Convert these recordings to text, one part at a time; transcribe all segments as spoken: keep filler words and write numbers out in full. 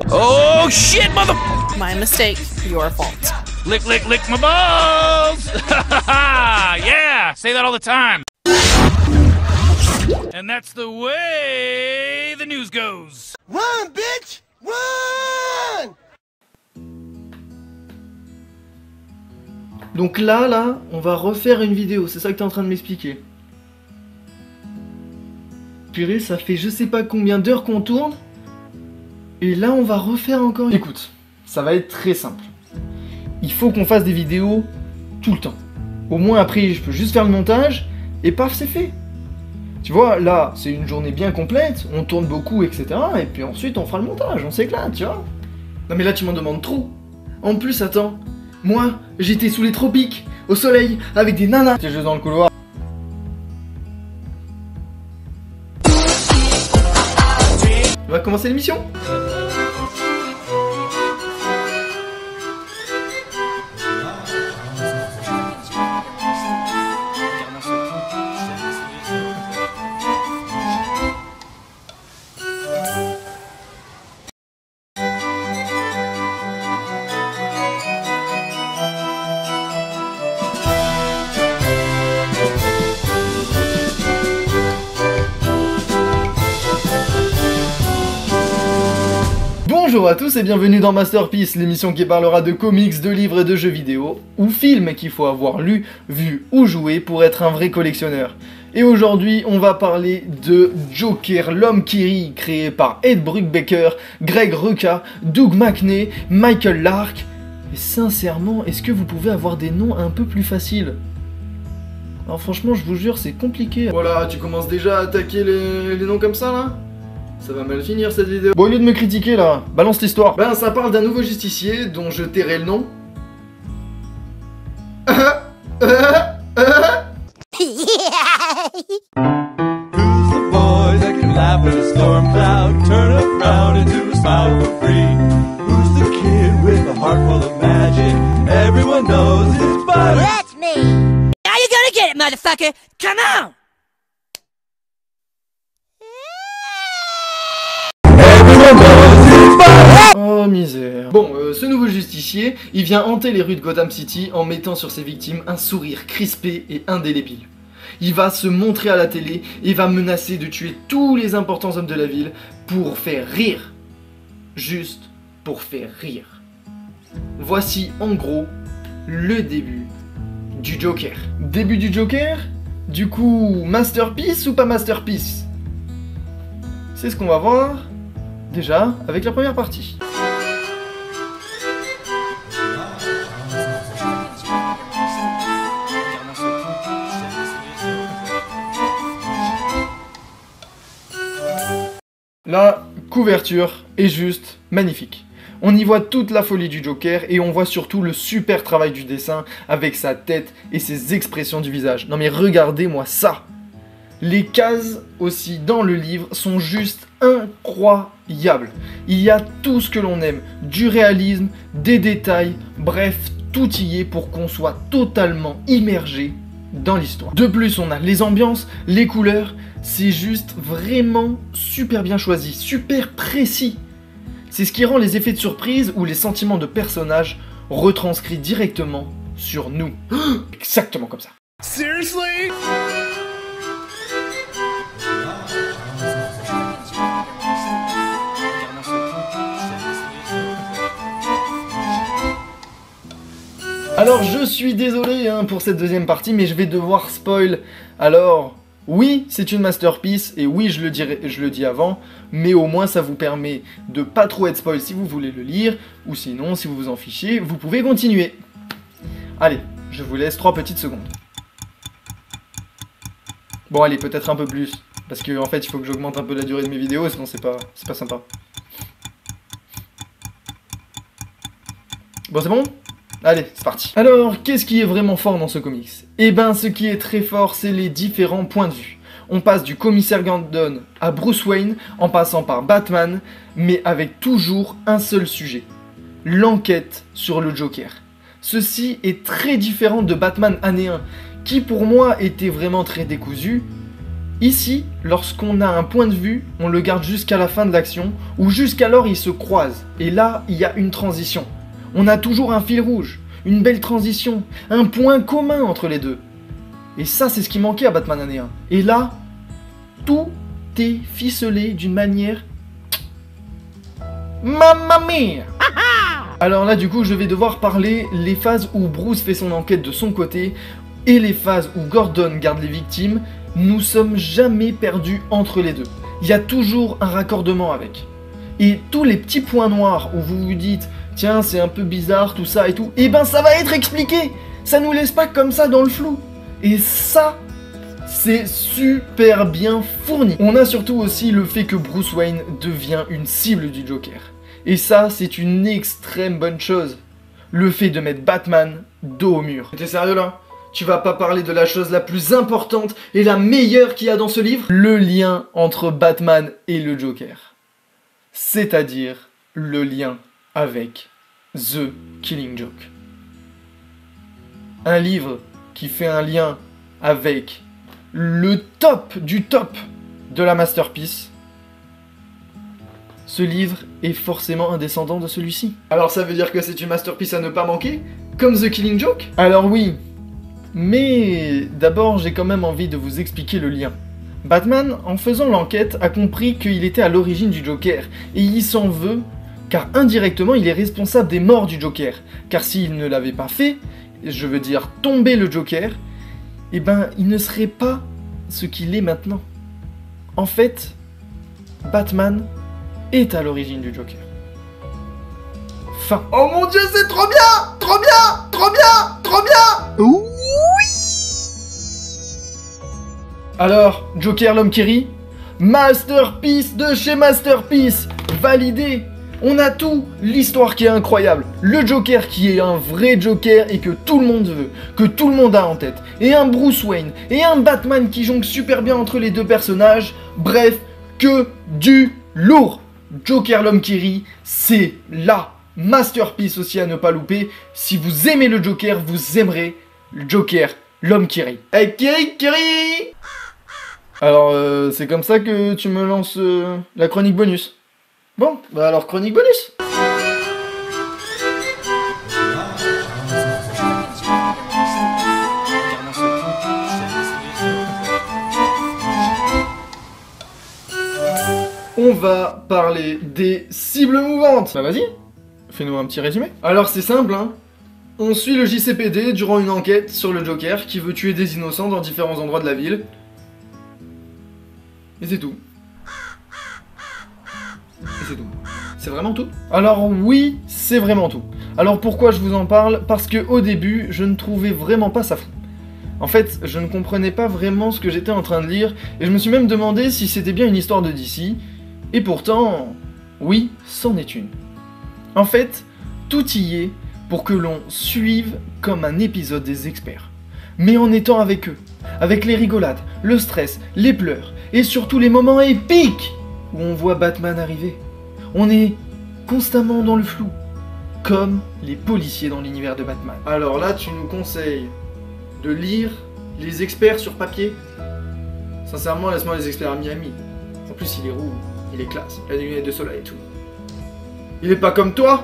Oh shit, mother... My mistake, your fault. Lick, lick, lick my balls! Yeah, say that all the time. And that's the way the news goes. Run, bitch! Run! Donc là, là, on va refaire une vidéo, c'est ça que t'es en train de m'expliquer. Purée, ça fait je sais pas combien d'heures qu'on tourne. Et là, on va refaire encore... Écoute, ça va être très simple. Il faut qu'on fasse des vidéos tout le temps. Au moins après, je peux juste faire le montage, et paf, c'est fait. Tu vois, là, c'est une journée bien complète, on tourne beaucoup, et cetera. Et puis ensuite, on fera le montage, on s'éclate, tu vois. Non mais là, tu m'en demandes trop. En plus, attends, moi, j'étais sous les tropiques, au soleil, avec des nanas. J'étais juste dans le couloir. On va commencer l'émission. Bonjour à tous et bienvenue dans Masterpiece, l'émission qui parlera de comics, de livres et de jeux vidéo, ou films qu'il faut avoir lu, vu ou joué pour être un vrai collectionneur. Et aujourd'hui, on va parler de Joker, l'homme qui rit, créé par Ed Brubaker, Greg Rucka, Doug Mackey, Michael Lark. Et sincèrement, est-ce que vous pouvez avoir des noms un peu plus faciles? Alors franchement, je vous jure, c'est compliqué. Voilà, tu commences déjà à attaquer les, les noms comme ça, là? Ça va mal finir cette vidéo. Bon, au lieu de me critiquer là, balance l'histoire. Ben, ça parle d'un nouveau justicier dont je tairai le nom. Who's the boy that can laugh at a storm cloud, turn a frown into a smile for free? Who's the kid with a heart full of magic? Everyone knows it's Butter. That's me. Now you're gonna get it, motherfucker. Come on. Oh misère. Bon, euh, ce nouveau justicier, il vient hanter les rues de Gotham City en mettant sur ses victimes un sourire crispé et indélébile. Il va se montrer à la télé et va menacer de tuer tous les importants hommes de la ville pour faire rire. Juste pour faire rire. Voici en gros le début du Joker. Début du Joker? Du coup, Masterpiece ou pas Masterpiece? C'est ce qu'on va voir déjà avec la première partie. La couverture est juste magnifique. On y voit toute la folie du Joker et on voit surtout le super travail du dessin avec sa tête et ses expressions du visage. Non mais regardez-moi ça! Les cases aussi dans le livre sont juste incroyables. Il y a tout ce que l'on aime, du réalisme, des détails, bref, tout y est pour qu'on soit totalement immergé dans l'histoire. De plus, on a les ambiances, les couleurs, c'est juste vraiment super bien choisi, super précis. C'est ce qui rend les effets de surprise ou les sentiments de personnages retranscrits directement sur nous. Exactement comme ça. Seriously? Alors je suis désolé hein, pour cette deuxième partie, mais je vais devoir spoil. Alors, oui, c'est une masterpiece, et oui, je le, dirai, je le dis avant, mais au moins ça vous permet de pas trop être spoil si vous voulez le lire, ou sinon, si vous vous en fichez, vous pouvez continuer. Allez, je vous laisse trois petites secondes. Bon allez, peut-être un peu plus, parce que en fait, il faut que j'augmente un peu la durée de mes vidéos, sinon c'est pas, c'est pas sympa. Bon, c'est bon ? Allez, c'est parti. Alors, qu'est-ce qui est vraiment fort dans ce comics? Eh ben, ce qui est très fort, c'est les différents points de vue. On passe du commissaire Gordon à Bruce Wayne, en passant par Batman, mais avec toujours un seul sujet. L'enquête sur le Joker. Ceci est très différent de Batman année un, qui pour moi était vraiment très décousu, Ici, lorsqu'on a un point de vue, on le garde jusqu'à la fin de l'action, ou jusqu'alors ils se croisent. Et là, il y a une transition. On a toujours un fil rouge, une belle transition, un point commun entre les deux. Et ça, c'est ce qui manquait à Batman année un. Et là, tout est ficelé d'une manière... Mamma mia! Alors là, du coup, je vais devoir parler les phases où Bruce fait son enquête de son côté, et les phases où Gordon garde les victimes. Nous sommes jamais perdus entre les deux. Il y a toujours un raccordement avec. Et tous les petits points noirs où vous vous dites « Tiens, c'est un peu bizarre, tout ça et tout », eh ben ça va être expliqué. Ça nous laisse pas comme ça dans le flou. Et ça, c'est super bien fourni. On a surtout aussi le fait que Bruce Wayne devient une cible du Joker. Et ça, c'est une extrême bonne chose. Le fait de mettre Batman dos au mur. T'es sérieux là ? Tu vas pas parler de la chose la plus importante et la meilleure qu'il y a dans ce livre? Le lien entre Batman et le Joker. C'est-à-dire le lien avec The Killing Joke. Un livre qui fait un lien avec le top du top de la masterpiece. Ce livre est forcément un descendant de celui-ci. Alors ça veut dire que c'est une masterpiece à ne pas manquer? Comme The Killing Joke? Alors oui. Mais d'abord, j'ai quand même envie de vous expliquer le lien. Batman, en faisant l'enquête, a compris qu'il était à l'origine du Joker, et il s'en veut, car indirectement, il est responsable des morts du Joker. Car s'il ne l'avait pas fait, je veux dire tomber le Joker, eh ben, il ne serait pas ce qu'il est maintenant. En fait, Batman est à l'origine du Joker. Fin. Oh mon Dieu, c'est trop bien! Trop bien! Trop bien! Trop bien! Oui! Alors, Joker l'homme qui rit, masterpiece de chez Masterpiece, validé. On a tout, l'histoire qui est incroyable, le Joker qui est un vrai Joker et que tout le monde veut, que tout le monde a en tête, et un Bruce Wayne, et un Batman qui jongle super bien entre les deux personnages, bref, que du lourd. Joker l'homme qui rit, c'est la masterpiece aussi à ne pas louper. Si vous aimez le Joker, vous aimerez le Joker l'homme qui rit. Hey Kiri Kiri. Alors, euh, c'est comme ça que tu me lances euh, la chronique bonus. Bon, bah alors chronique bonus. On va parler des cibles mouvantes. Bah vas-y, fais-nous un petit résumé. Alors c'est simple, hein. On suit le J C P D durant une enquête sur le Joker qui veut tuer des innocents dans différents endroits de la ville. Et c'est tout. Et c'est tout. C'est vraiment tout? Alors oui, c'est vraiment tout. Alors pourquoi je vous en parle? Parce que au début, je ne trouvais vraiment pas ça fou. En fait, je ne comprenais pas vraiment ce que j'étais en train de lire, et je me suis même demandé si c'était bien une histoire de D C, et pourtant, oui, c'en est une. En fait, tout y est pour que l'on suive comme un épisode des experts, mais en étant avec eux, avec les rigolades, le stress, les pleurs, et surtout les moments épiques où on voit Batman arriver. On est constamment dans le flou, comme les policiers dans l'univers de Batman. Alors là, tu nous conseilles de lire les experts sur papier? Sincèrement, laisse-moi les experts à Miami. En plus, il est roux, il est classe, il a des lunettes de soleil et tout. Il est pas comme toi?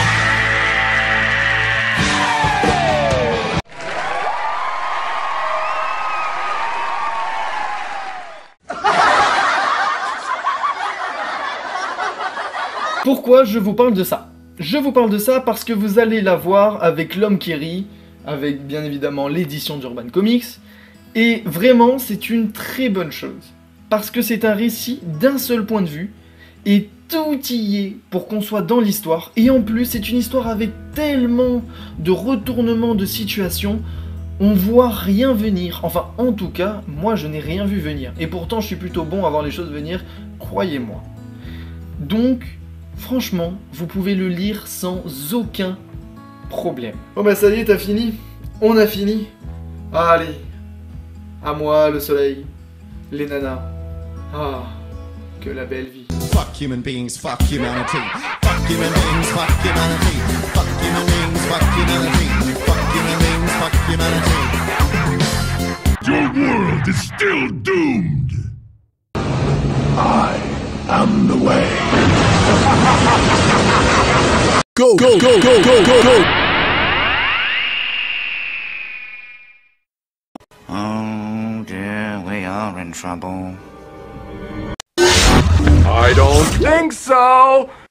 Pourquoi je vous parle de ça? Je vous parle de ça parce que vous allez la voir avec l'homme qui rit, avec bien évidemment l'édition d'Urban Comics, et vraiment c'est une très bonne chose, parce que c'est un récit d'un seul point de vue, et tout y est pour qu'on soit dans l'histoire, et en plus c'est une histoire avec tellement de retournements de situation, on voit rien venir, enfin en tout cas, moi je n'ai rien vu venir, et pourtant je suis plutôt bon à voir les choses venir, croyez-moi. Donc, franchement, vous pouvez le lire sans aucun problème. Bon bah ça y est, t'as fini? On a fini. Allez, à moi le soleil, les nanas. Ah, que la belle vie. Fuck human beings, fuck humanity. Fuck human beings, fuck humanity. Fuck human beings, fuck humanity. Fuck human beings, fuck humanity. Your world is still doomed. I am the way. Go, go, go, go, go, go, go! Oh dear, we are in trouble. I don't think so.